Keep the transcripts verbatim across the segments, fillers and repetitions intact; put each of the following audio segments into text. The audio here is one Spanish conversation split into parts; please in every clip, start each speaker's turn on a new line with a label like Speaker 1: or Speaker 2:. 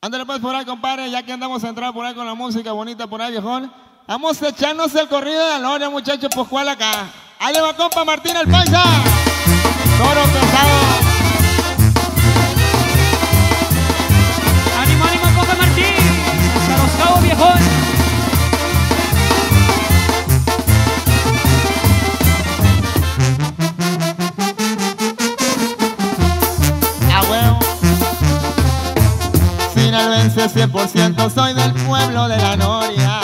Speaker 1: Ándale pues por ahí, compadre, ya que andamos a entrar por ahí con la música bonita por ahí, viejón. Vamos a echarnos el corrido de la Noria, muchachos, pues cuál acá. Ahí le va, compa Martín el Paisa. Toro pesado.
Speaker 2: Ánimo, ánimo, compa Martín. Hasta Los Cabos, viejón.
Speaker 1: Ah, huevo. Sinaloense cien por ciento, soy del pueblo de la Noria.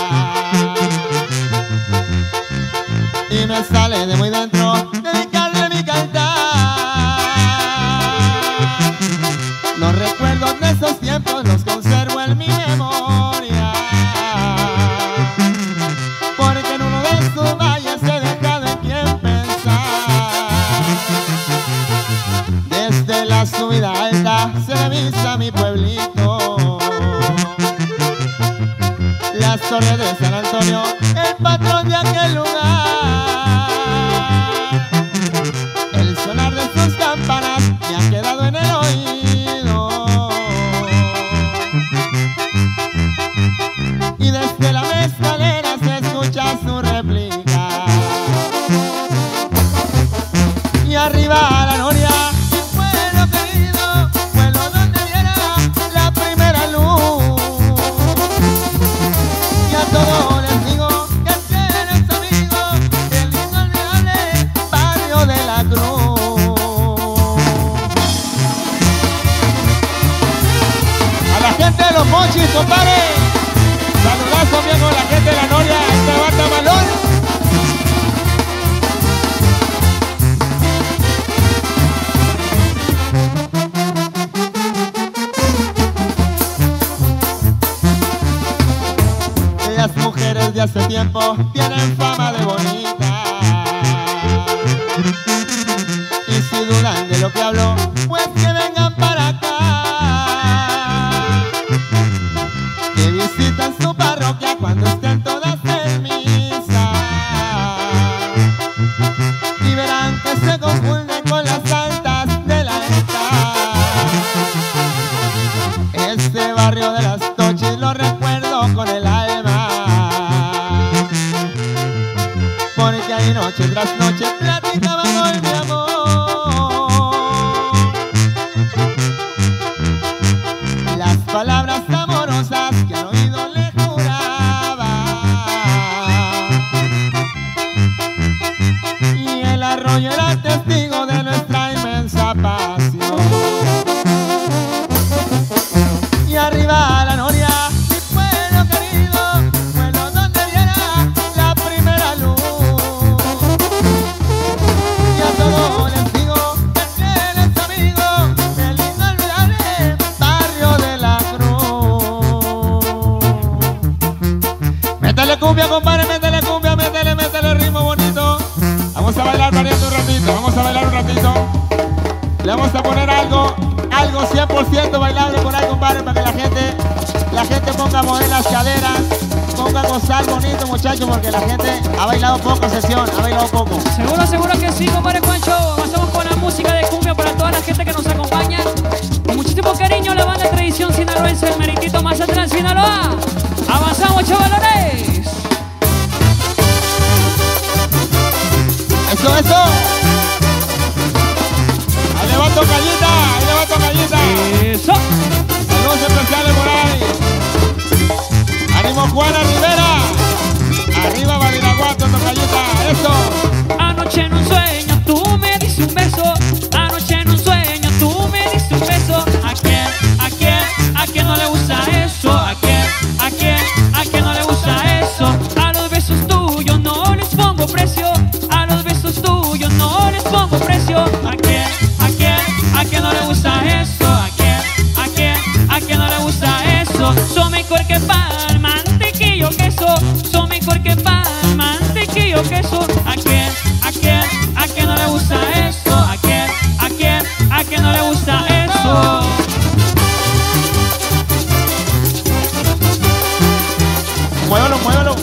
Speaker 1: Y me sale de muy dentro dedicarle mi cantar. Los recuerdos de esos tiempos los conservo en mi memoria, porque en uno de sus valles he dejado en quien pensar. Desde la subida alta se divisa mi pueblito, las torres de San Antonio, el patrón de aquel lugar. El sonar de sus campanas me ha quedado en el oído, y desde la mezcalera se escucha su réplica. Y arriba a la Noria, mi pueblo querido, pueblo donde viera la primera luz. Y a todos les digo que tienes amigos, el inolvidable barrio de la Cruz. A la gente de los Mochis, compadre, saludazo viejo a la gente de la Noria, este bata valor. Las mujeres de hace tiempo tienen fama de bonitas, y si dudan de lo que hablo, pues que vengan para acá, que visiten su parroquia cuando estén todas en misa, y verán que se confunden con las santas de la neta. Este barrio de las Tochis lo recuerdo con el alma, porque ahí noche tras noche platicaba con mi amor. Las palabras amorosas que al oído le juraba, y el arroyo era testigo de nuestra inmensa pasión. Y arriba a la Noria, mi pueblo querido, pueblo donde viera la primera luz. Y a todos les digo que tienes amigos, el inolvidable barrio de la Cruz. Métele cumbia, compadre, métele cumbia, métele, métele ritmo bonito. Vamos a bailar variando un ratito, vamos a bailar un ratito. Le vamos a poner algo, algo cien por ciento bailable por ahí, compadre, para que la gente, la gente ponga a mover las caderas, ponga a gozar bonito, muchachos, porque la gente ha bailado poco sesión, ha bailado poco.
Speaker 2: Seguro, seguro que sí, compadre Juancho. Avanzamos con la música de cumbia para toda la gente que nos acompaña. Con muchísimo cariño, la banda de tradición sinaloense, el Meritito Mazatlán, Sinaloa. Avanzamos, chavalones.
Speaker 1: Eso, eso. Ahí le va tocallita, ahí le va tocallita.
Speaker 2: Eso.
Speaker 1: Saludos especiales por ahí. Ánimo Juana Rivera. Arriba Badiraguato, tocallita. Eso.
Speaker 2: Anoche en un sueño tú me diste un beso. Anoche en un sueño tú me diste un beso. ¿A quién? ¿A quién? ¿A quién no le gusta eso? ¿A quién? ¿A quién? ¿A quién no le gusta eso? A los besos tuyos no les pongo precio. A los besos tuyos no les pongo precio. ¿A quién? ¿A quién? ¿A quién no le gusta eso? ¿A quién? ¿A quién? ¿A quién no le gusta eso? Son mejor que pan, mantequillo, queso. Son mejor que pan, mantequillo, queso. ¿A quién? ¿A quién? ¿A quién no le gusta eso? ¿A quién? ¿A quién? ¿A quién no le gusta eso?
Speaker 1: Muévelo, muévelo.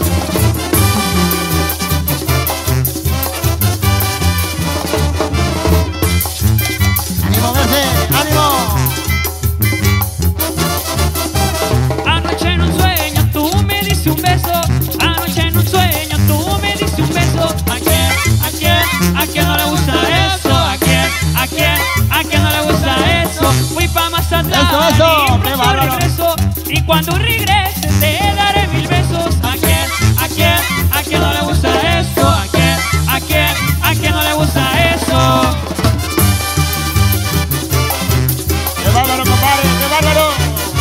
Speaker 2: cuando regreses te daré mil besos. ¿A quién, a quién, a quién no le gusta eso? ¿A quién, a quién, a quién no le gusta eso?
Speaker 1: ¡Qué bárbaro, compadre! ¡Qué bárbaro!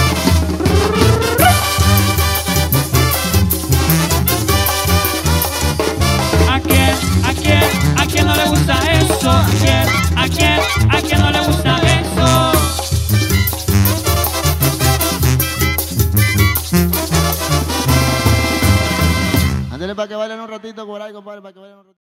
Speaker 2: ¿A quién, a quién, a quién no le gusta eso? ¿A quién, a quién, a quién no le gusta eso?
Speaker 1: Ándale para que bailen un ratito por ahí, compadre, para que bailen un ratito.